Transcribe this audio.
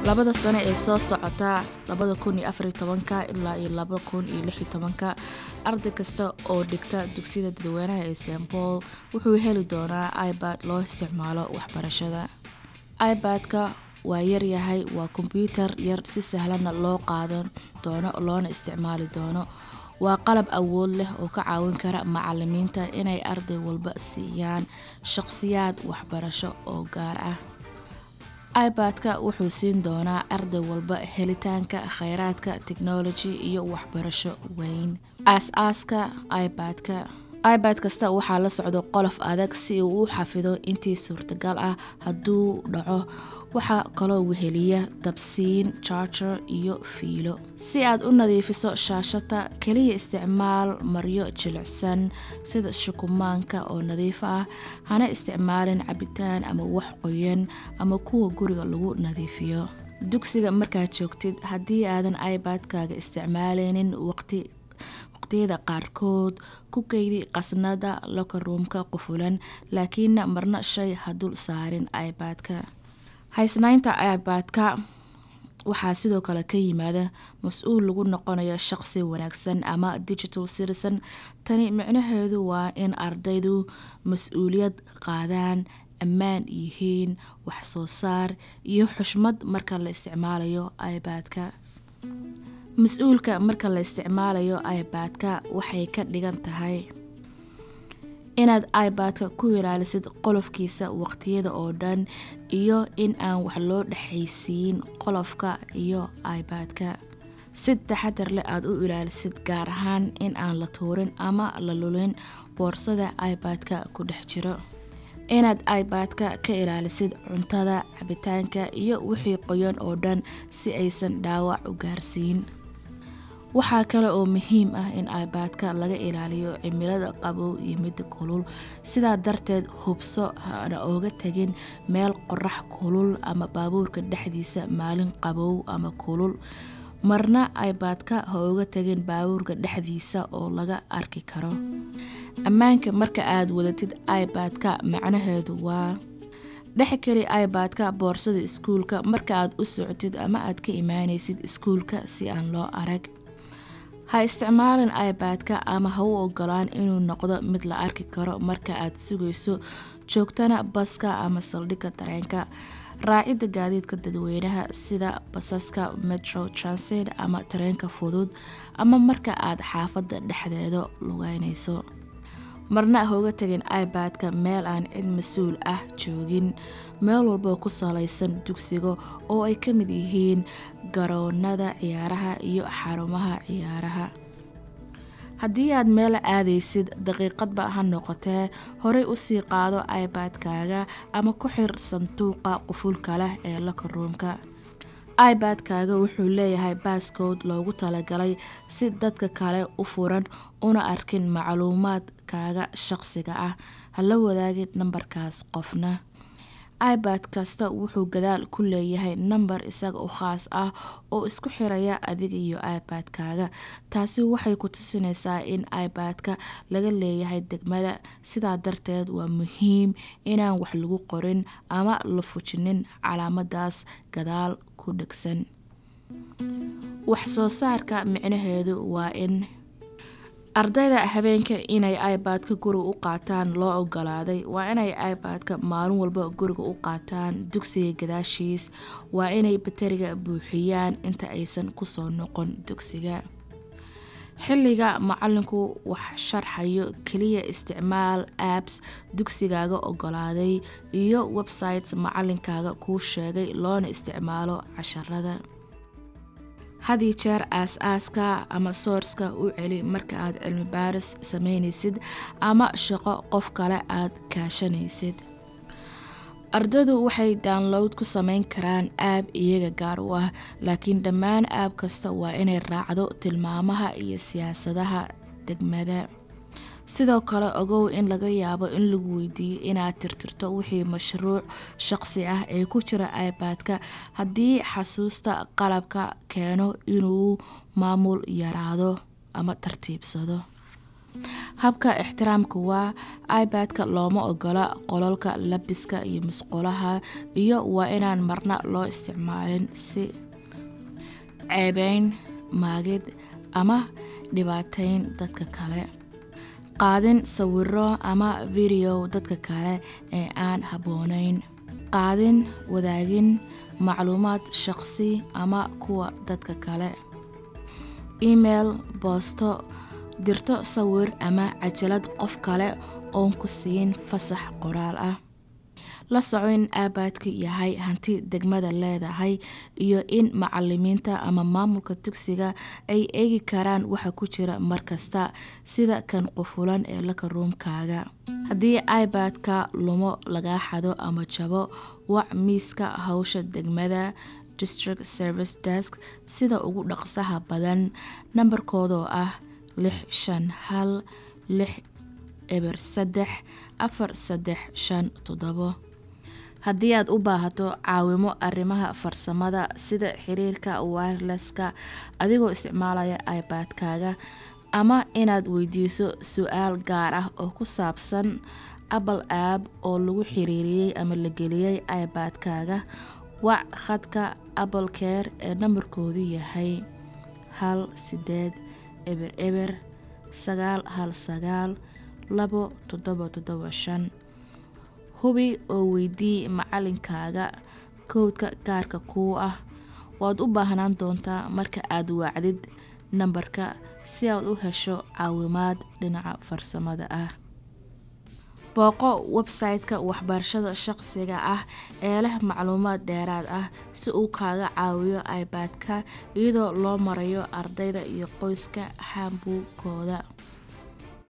labada sano ee soo socota 2014 ilaa 2016 arday kasta oo dhigta dugsiyada dadweynaha ee St Paul wuxuu heli doonaa iPad loo isticmaalo waxbarashada. iPad-ka waa yar yahay, waa kombiyuutar yar si sahlan loo qaadan doono loona isticmaali doono. waa qalab awood leh oo ka caawin kara macallimiinta inay arday walba siiyaan shakhsiyaad waxbarasho oo gaar ah. iPad-ka wuxuu siin doonaa arday walba helitaanka kheyraadka technology iyo waxbarasho weyn. Aasaaska iPad kasta waxaa la socdo qolof adag si uu u xafido intii suurtagal ah hadduu dhaco. waxaa kaloo weheliya dabsiin, charger iyo fiilo. Si aad u nadiifiso shaashada, kaliya isticmaal maryo jilicsan sida shukumaanka oo nadiif ah. hana isticmaalin cabitaan ama wax qoyan ama kuwa guriga lagu nadiifiyo. Dugsiga markaad joogtid, haddii aadan iPad-kaaga isticmaaleynin waqtiyada qaarkood, ku keydi qasnada locker room-ka qufulan, laakiin marna shay ha dul saarin iPad-ka. Haysnaynta iPad-ka waxaa sidoo kale ka yimaada mas'uul lagu noqonayo shaqsi wanaagsan ama digital citizen. Tani micnaheedu waa in ardaydu mas'uuliyad qaadaan, ammaan yihiin, wax soo saar iyo xushmad marka la isticmaalayo iPad-ka. Mas'uulka marka la isticmaalayo iPad-ka waxay ka dhigan tahay inaad iPad-ka ku ilaalisid qolofkiisa waqtiyada oo dhan iyo in aan wax loo dhaxaysiin qolofka iyo iPad-ka. Si taxadar leh aad u ilaalisid, gaar ahaan in aan la tuurin ama la lulin boorsada iPad-ka ku dhex jiro. Inaad iPad-ka ka ilaalisid cuntada, cabitaanka iyo wixii qoyan oo dhan si aysan dhaawac u gaarsiin. waxaa kale oo muhiim ah in iPad-ka laga ilaaliyo cimilada qabow iyo mid kulul. sidaa darteed hubso hana ooga tagin meel qorax kulul ama baabuurka dhexdiisa maalin qabow ama kulul. marna iPad-ka ha ooga tagin baabuurka dhexdiisa oo laga arki karo. ammaanka marka aad wadatid iPad-ka macnaheedu waa dhexgeli iPad-ka boorsada iskuulka marka aad u socotid ama aad ka imaanaysid iskuulka si aan loo arag. ha isticmaalin iPad-ka ama ha u ogolaan inuu noqdo mid la arki karo marka aad sugayso joogtana baska ama saldhigga tareenka. raacida gaadiidka dadweynaha sida basaska, Metro Transit ama tareenka fudud, ama marka aad xaafadda dhexdeeda lugeynayso. marna hooga tagin iPad-ka meel aan cid mas'uul ah joogin. meel walba ku salaysan dugsiga oo ay ka mid yihiin garoonada ciyaaraha iyo xarumaha ciyaaraha. haddii aad meel aadaysid, daqiiqadba ha noqotee, horey u sii qaado iPad-kaaga ama ku xir sanduuqa qufulka leh ee locker room-ka. iPad-kaaga wuxuu leeyahay passcode loogu talagalay si dadka kale u furan una arkin macluumaadkaaga shaqsiga ah. ha la wadaagin nambarkaas qofna. iPad kasta wuxuu gadaal ku leeyahay nambar isaga u khaas ah oo isku xiraya adiga iyo iPad-kaaga. taasi waxay ku tusinaysaa in iPad-ka laga leeyahay degmada. sidaa darteed waa muhiim inaan wax lagu qorin ama la fujinin calaamadaas gadaal ku dhegsan. wax soo saarka micnaheedu waa in ardayda habeenka inay iPad-ka guriga u qaataan loo ogolaaday. waa inay iPad-ka maalin walba guriga u qaataan dugsiga gadaashiis. waa inay bateriga buuxiyaan inta aysan kusoo noqon dugsiga. xilliga macallinku wax sharxayo, kaliya isticmaal apps dugsigaaga ogolaaday iyo websites macallinkaaga kuu sheegay loona isticmaalo casharada. hadii jeer aasaaska ama source-ka u celi marka aad cilmi baaris sameynaysid ama shaqo qof kale aad kaashanaysid. ardaydu waxay download ku sameyn karaan app iyaga gaar u ah, laakiin dhammaan app kasta waa inay raacdo tilmaamaha iyo siyaasadaha degmada. sidoo kale ogow in laga yaabo in lagu weydiiyo inaad tirtirto wixii mashruuc shaqsi ah ee ku jira iPad-ka haddii xasuusta qalabka keeno inuu maamul yaraado ama tartiibsado. habka ixtiraamka waa iPad-ka looma ogola qolalka labiska iyo musqulaha iyo waa inaan marna loo isticmaalin si ceebeyn, maagid ama dhibaateyn dadka kale. qaadin sawiro ama video dadka kale ee aan habboonayn. qaadin wadaagin macluumaad shaqsi ama kuwa dadka kale. email, boosto, dirto sawir ama cajalad qof kale oon ku siin fasax qoraal ah. la soco in iPad-ka yahay hanti degmada leedahay iyo in macalimiinta ama maamulka dugsiga ay eegi karaan waxa ku jira markasta sida kan qufulan ee locker room-kaaga. haddii iPad-ka lumo, laga xado ama jabo, wac miiska hawsha degmada District Service Desk sida ugu dhaqsaha badan. nambarkooda oo ah 651-603-4357. haddii aad u baahato caawimo arrimaha farsamada sida xiriirka wireless-ka adigoo isticmaalaya iPad-kaaga ama inaad weydiiso su'aal gaar ah oo ku saabsan Apple app oo lagu xiriiriyay ama la geliyay iPad-kaaga, wac khadka Apple Care ee nambarkoodu yahay 1800-919-2775. hubi oo weydii macalinkaaga koodka gaarka kuu ah. waad u baahnaan doontaa marka aad wacdid nambarka si aad u hesho caawimaad dhinaca farsamada ah. booqo website-ka waxbarashada shaqsiga ah ee leh macluumaad dheeraad ah si uu kaaga caawiyo iPad-ka iyadoo loo marayo ardayda iyo qoyska handbook-kooda.